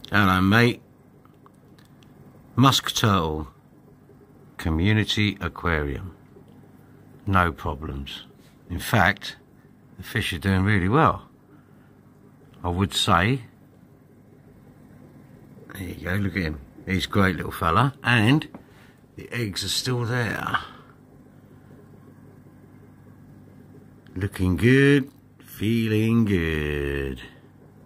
Hello, mate. Musk turtle. Community aquarium. No problems. In fact, the fish are doing really well. I would say. There you go, look at him. He's a great little fella. And the eggs are still there. Looking good, feeling good.